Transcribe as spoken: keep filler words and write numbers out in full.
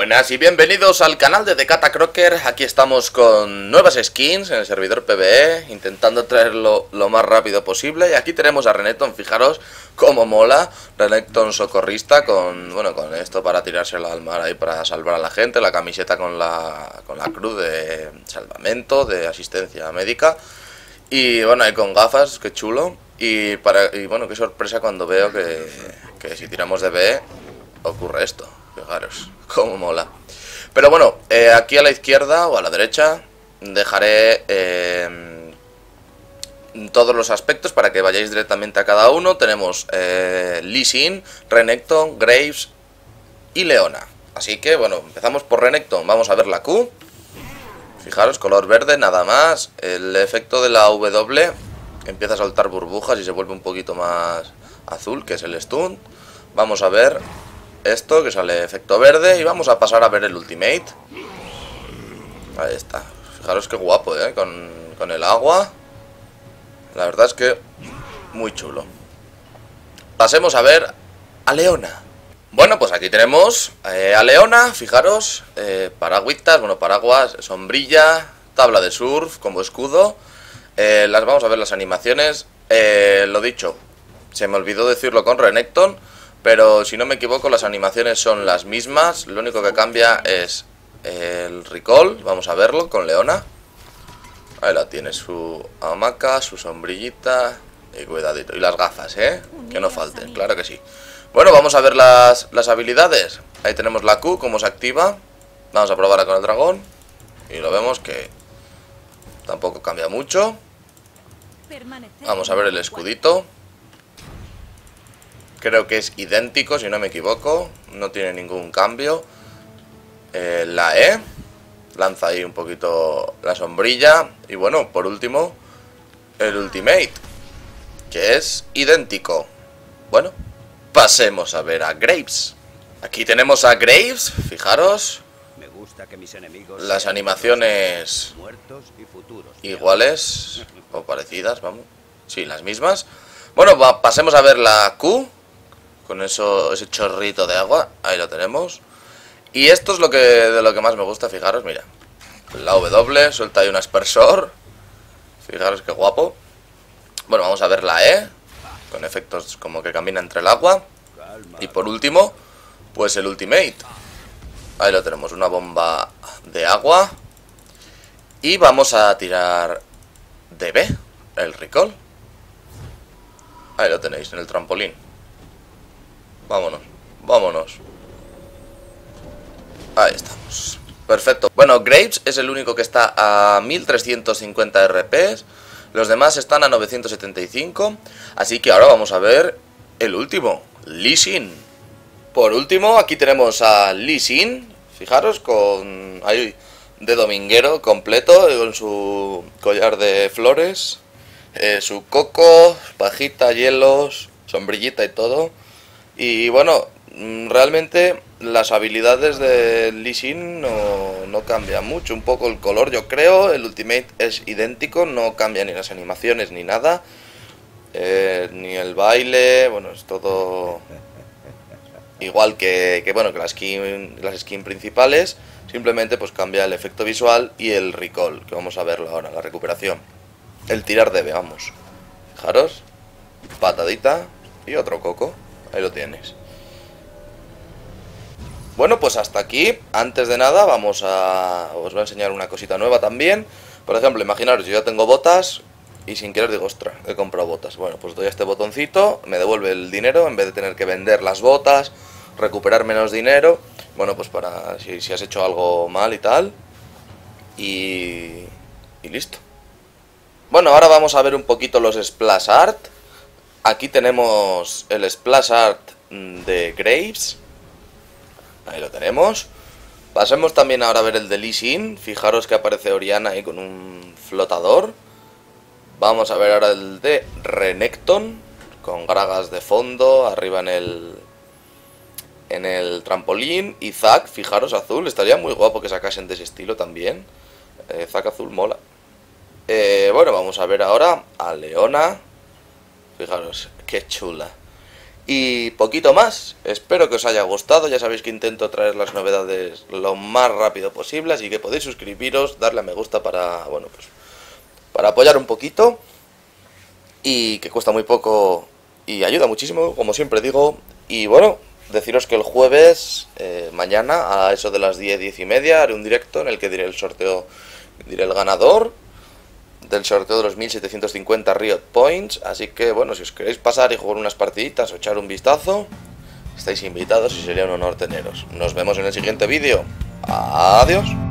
Buenas y bienvenidos al canal de Decata Crocker. Aquí estamos con nuevas skins en el servidor PvE, intentando traerlo lo más rápido posible. Y aquí tenemos a Renekton, fijaros cómo mola. Renekton socorrista con, bueno, con esto para tirárselo al mar ahí para salvar a la gente. La camiseta con la, con la cruz de salvamento, de asistencia médica. Y bueno, ahí con gafas, qué chulo. Y, para, y bueno, qué sorpresa cuando veo que, que si tiramos de B ocurre esto. Fijaros, cómo mola. Pero bueno, eh, aquí a la izquierda o a la derecha dejaré eh, todos los aspectos para que vayáis directamente a cada uno. Tenemos eh, Lee Sin, Renekton, Graves y Leona. Así que bueno, empezamos por Renekton. Vamos a ver la Q. Fijaros, color verde, nada más. El efecto de la W empieza a soltar burbujas y se vuelve un poquito más azul, que es el stun. Vamos a ver esto, que sale efecto verde. Y vamos a pasar a ver el ultimate. Ahí está. Fijaros qué guapo, ¿eh? Con, con el agua. La verdad es que muy chulo. Pasemos a ver a Leona. Bueno, pues aquí tenemos eh, a Leona. Fijaros, eh, paragüitas, bueno, paraguas, sombrilla, tabla de surf como escudo. eh, Las vamos a ver las animaciones. eh, Lo dicho, se me olvidó decirlo con Renekton, pero si no me equivoco las animaciones son las mismas. Lo único que cambia es el recall. Vamos a verlo con Leona. Ahí la tiene, su hamaca, su sombrillita. Y cuidadito, y las gafas, ¿eh? Que no falten, claro que sí. Bueno, vamos a ver las, las habilidades. Ahí tenemos la Q, cómo se activa. Vamos a probarla con el dragón. Y lo vemos que tampoco cambia mucho. Vamos a ver el escudito. Creo que es idéntico, si no me equivoco. No tiene ningún cambio. eh, La E lanza ahí un poquito la sombrilla. Y bueno, por último, el ultimate, que es idéntico. Bueno, pasemos a ver a Graves. Aquí tenemos a Graves, fijaros. Me gusta que mis enemigos las animaciones muertos y futuros iguales o parecidas, vamos. Sí, las mismas. Bueno, va, pasemos a ver la Q. Con eso, ese chorrito de agua. Ahí lo tenemos. Y esto es lo que de lo que más me gusta, fijaros, mira. La W, suelta ahí un aspersor. Fijaros qué guapo. Bueno, vamos a ver la E. Con efectos como que camina entre el agua. Y por último, pues el ultimate. Ahí lo tenemos, una bomba de agua. Y vamos a tirar de B, el recall. Ahí lo tenéis, en el trampolín. Vámonos, vámonos. Ahí estamos. Perfecto. Bueno, Graves es el único que está a mil trescientos cincuenta R P. Los demás están a novecientos setenta y cinco. Así que ahora vamos a ver el último, Lee Sin. Por último, aquí tenemos a Lee Sin. Fijaros, con ahí de dominguero completo, con su collar de flores, eh, su coco, pajita, hielos, sombrillita y todo. Y bueno, realmente las habilidades de Lee Sin no, no cambian mucho. Un poco el color, yo creo. El ultimate es idéntico, no cambia ni las animaciones ni nada. Eh, ni el baile, bueno, es todo igual que, que bueno, que las skin, las skins principales. Simplemente pues cambia el efecto visual y el recall, que vamos a verlo ahora, la recuperación. El tirar de B, vamos. Fijaros, patadita y otro coco. Ahí lo tienes. Bueno, pues hasta aquí. Antes de nada vamos a... os voy a enseñar una cosita nueva también. Por ejemplo, imaginaros, yo ya tengo botas y sin querer digo, ostras, he comprado botas. Bueno, pues doy a este botoncito, me devuelve el dinero en vez de tener que vender las botas, recuperar menos dinero. Bueno, pues para si, si has hecho algo mal y tal. Y... y listo. Bueno, ahora vamos a ver un poquito los splash art. Aquí tenemos el splash art de Graves. Ahí lo tenemos. Pasemos también ahora a ver el de Lee Sin. Fijaros que aparece Oriana ahí con un flotador. Vamos a ver ahora el de Renekton, con gragas de fondo, arriba en el en el trampolín. Y Zac, fijaros, azul. Estaría muy guapo que sacasen de ese estilo también. eh, Zac azul mola. eh, Bueno, vamos a ver ahora a Leona. Fijaros, qué chula. Y poquito más, espero que os haya gustado, ya sabéis que intento traer las novedades lo más rápido posible, así que podéis suscribiros, darle a me gusta para, bueno, pues, para apoyar un poquito, y que cuesta muy poco y ayuda muchísimo, como siempre digo. Y bueno, deciros que el jueves, eh, mañana, a eso de las diez, diez y media, haré un directo en el que diré el sorteo, diré el ganador del sorteo de los mil setecientos cincuenta Riot Points. Así que bueno, si os queréis pasar y jugar unas partiditas o echar un vistazo, estáis invitados y sería un honor teneros. Nos vemos en el siguiente vídeo. Adiós.